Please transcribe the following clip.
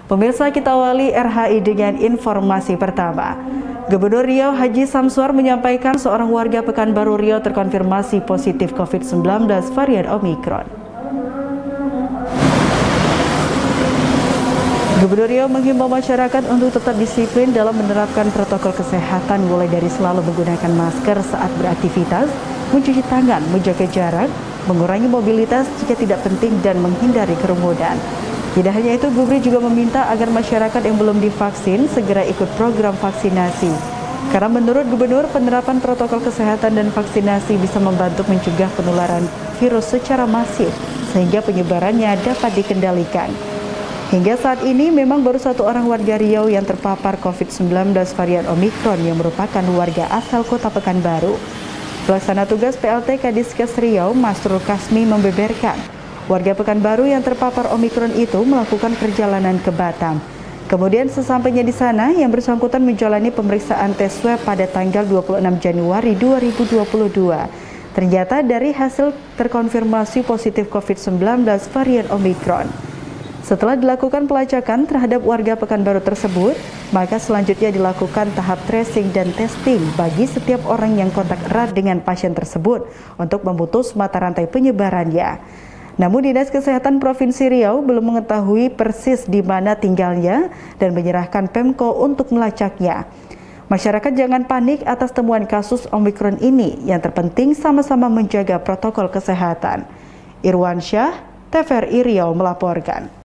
Pemirsa, kita awali RHI dengan informasi pertama. Gubernur Riau Haji Samsuar menyampaikan seorang warga Pekanbaru Riau terkonfirmasi positif COVID-19 varian Omikron. Gubernur Riau menghimbau masyarakat untuk tetap disiplin dalam menerapkan protokol kesehatan, mulai dari selalu menggunakan masker saat beraktivitas, mencuci tangan, menjaga jarak, mengurangi mobilitas jika tidak penting, dan menghindari kerumunan. Tidak hanya itu, Gubri juga meminta agar masyarakat yang belum divaksin segera ikut program vaksinasi. Karena menurut Gubernur, penerapan protokol kesehatan dan vaksinasi bisa membantu mencegah penularan virus secara masif, sehingga penyebarannya dapat dikendalikan. Hingga saat ini memang baru satu orang warga Riau yang terpapar COVID-19 varian Omikron yang merupakan warga asal Kota Pekanbaru. Pelaksana tugas PLT Kadiskes Riau, Masrul Kasmi, membeberkan warga Pekanbaru yang terpapar Omikron itu melakukan perjalanan ke Batam. Kemudian sesampainya di sana, yang bersangkutan menjalani pemeriksaan tes swab pada tanggal 26 Januari 2022. Ternyata dari hasil terkonfirmasi positif COVID-19 varian Omikron. Setelah dilakukan pelacakan terhadap warga Pekanbaru tersebut, maka selanjutnya dilakukan tahap tracing dan testing bagi setiap orang yang kontak erat dengan pasien tersebut untuk memutus mata rantai penyebarannya. Namun Dinas Kesehatan Provinsi Riau belum mengetahui persis di mana tinggalnya dan menyerahkan Pemko untuk melacaknya. Masyarakat jangan panik atas temuan kasus Omikron ini, yang terpenting sama-sama menjaga protokol kesehatan. Irwansyah, TVRI Riau melaporkan.